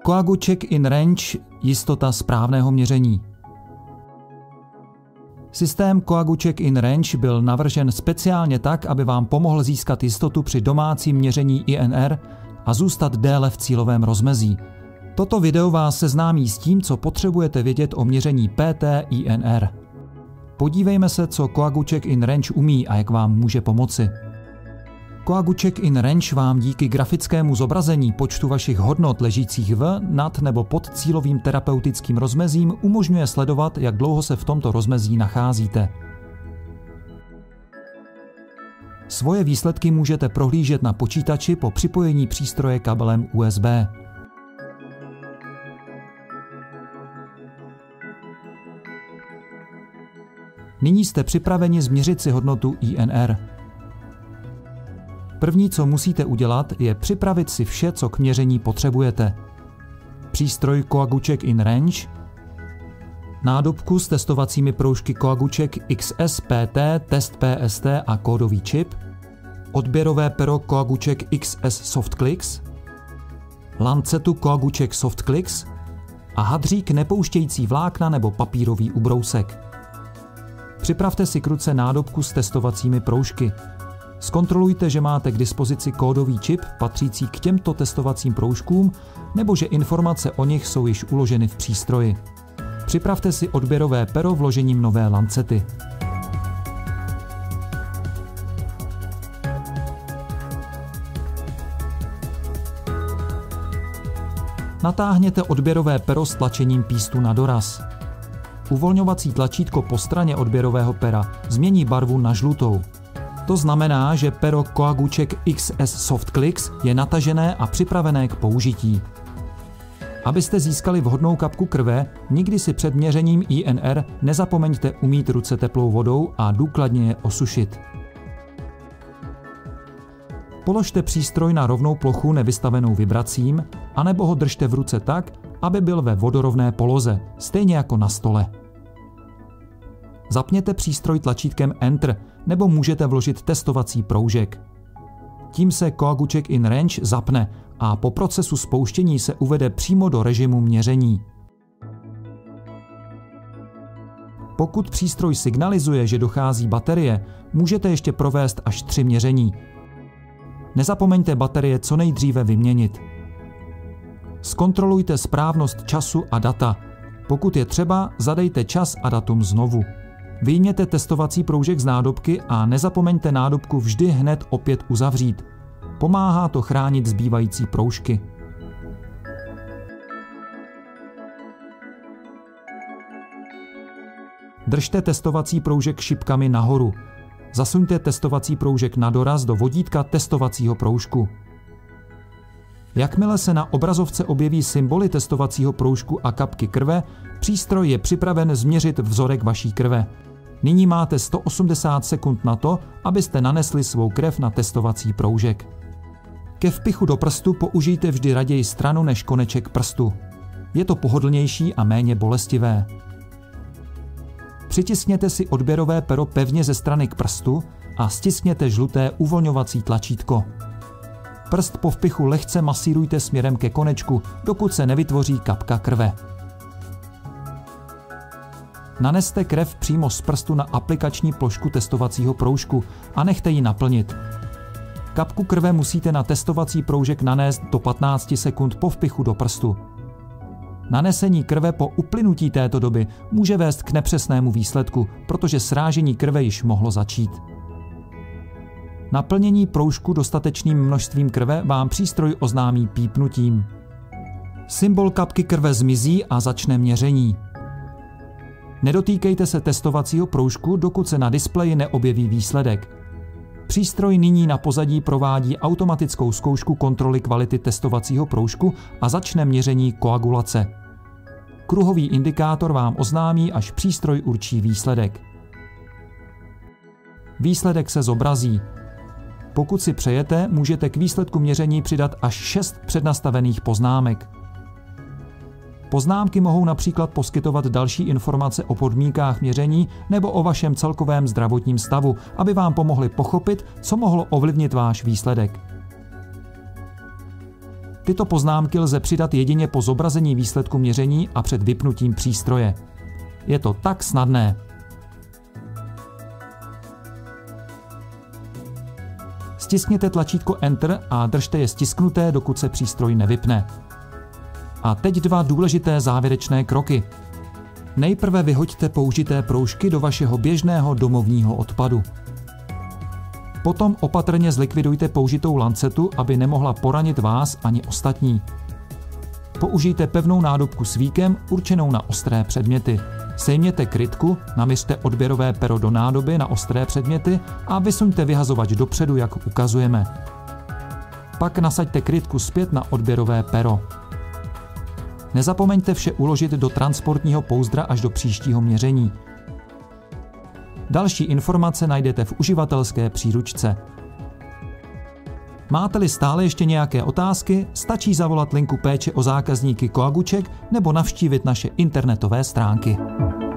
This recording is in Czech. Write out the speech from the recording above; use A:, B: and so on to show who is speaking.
A: Coagu Check in Range – jistota správného měření. Systém Coagu Check in Range byl navržen speciálně tak, aby vám pomohl získat jistotu při domácím měření INR a zůstat déle v cílovém rozmezí. Toto video vás seznámí s tím, co potřebujete vědět o měření PT-INR. Podívejme se, co Coagu Check in Range umí a jak vám může pomoci. Coagu Check in Range vám díky grafickému zobrazení počtu vašich hodnot ležících v, nad nebo pod cílovým terapeutickým rozmezím umožňuje sledovat, jak dlouho se v tomto rozmezí nacházíte. Svoje výsledky můžete prohlížet na počítači po připojení přístroje kabelem USB. Nyní jste připraveni změřit si hodnotu INR. První, co musíte udělat, je připravit si vše, co k měření potřebujete. Přístroj Coagu Check in Range, nádobku s testovacími proužky Coagu Check XS-PT, Test PST a kódový čip, odběrové pero Coagu Check XS SoftClicks, lancetu Coagu Check SoftClicks a hadřík nepouštějící vlákna nebo papírový ubrousek. Připravte si k ruce nádobku s testovacími proužky. Zkontrolujte, že máte k dispozici kódový čip patřící k těmto testovacím proužkům nebo že informace o nich jsou již uloženy v přístroji. Připravte si odběrové pero vložením nové lancety. Natáhněte odběrové pero s tlačením pístu na doraz. Uvolňovací tlačítko po straně odběrového pera změní barvu na žlutou. To znamená, že pero Coagu Check XS SoftClicks je natažené a připravené k použití. Abyste získali vhodnou kapku krve, nikdy si před měřením INR nezapomeňte umýt ruce teplou vodou a důkladně je osušit. Položte přístroj na rovnou plochu nevystavenou vibracím, anebo ho držte v ruce tak, aby byl ve vodorovné poloze, stejně jako na stole. Zapněte přístroj tlačítkem Enter, nebo můžete vložit testovací proužek. Tím se Coagu Check in Range zapne a po procesu spouštění se uvede přímo do režimu měření. Pokud přístroj signalizuje, že dochází baterie, můžete ještě provést až 3 měření. Nezapomeňte baterie co nejdříve vyměnit. Zkontrolujte správnost času a data. Pokud je třeba, zadejte čas a datum znovu. Vyjměte testovací proužek z nádobky a nezapomeňte nádobku vždy hned opět uzavřít. Pomáhá to chránit zbývající proužky. Držte testovací proužek šipkami nahoru. Zasuňte testovací proužek na doraz do vodítka testovacího proužku. Jakmile se na obrazovce objeví symboly testovacího proužku a kapky krve, přístroj je připraven změřit vzorek vaší krve. Nyní máte 180 sekund na to, abyste nanesli svou krev na testovací proužek. Ke vpichu do prstu použijte vždy raději stranu než koneček prstu. Je to pohodlnější a méně bolestivé. Přitiskněte si odběrové pero pevně ze strany k prstu a stiskněte žluté uvolňovací tlačítko. Prst po vpichu lehce masírujte směrem ke konečku, dokud se nevytvoří kapka krve. Naneste krev přímo z prstu na aplikační plošku testovacího proužku a nechte ji naplnit. Kapku krve musíte na testovací proužek nanést do 15 sekund po vpichu do prstu. Nanesení krve po uplynutí této doby může vést k nepřesnému výsledku, protože srážení krve již mohlo začít. Naplnění proužku dostatečným množstvím krve vám přístroj oznámí pípnutím. Symbol kapky krve zmizí a začne měření. Nedotýkejte se testovacího proužku, dokud se na displeji neobjeví výsledek. Přístroj nyní na pozadí provádí automatickou zkoušku kontroly kvality testovacího proužku a začne měření koagulace. Kruhový indikátor vám oznámí, až přístroj určí výsledek. Výsledek se zobrazí. Pokud si přejete, můžete k výsledku měření přidat až 6 přednastavených poznámek. Poznámky mohou například poskytovat další informace o podmínkách měření nebo o vašem celkovém zdravotním stavu, aby vám pomohly pochopit, co mohlo ovlivnit váš výsledek. Tyto poznámky lze přidat jedině po zobrazení výsledku měření a před vypnutím přístroje. Je to tak snadné. Stiskněte tlačítko Enter a držte je stisknuté, dokud se přístroj nevypne. A teď 2 důležité závěrečné kroky. Nejprve vyhoďte použité proužky do vašeho běžného domovního odpadu. Potom opatrně zlikvidujte použitou lancetu, aby nemohla poranit vás ani ostatní. Použijte pevnou nádobku s víkem určenou na ostré předměty. Sejměte krytku, naměřte odběrové pero do nádoby na ostré předměty a vysuňte vyhazovač dopředu, jak ukazujeme. Pak nasaďte krytku zpět na odběrové pero. Nezapomeňte vše uložit do transportního pouzdra až do příštího měření. Další informace najdete v uživatelské příručce. Máte-li stále ještě nějaké otázky, stačí zavolat linku péče o zákazníky Koaguček nebo navštívit naše internetové stránky.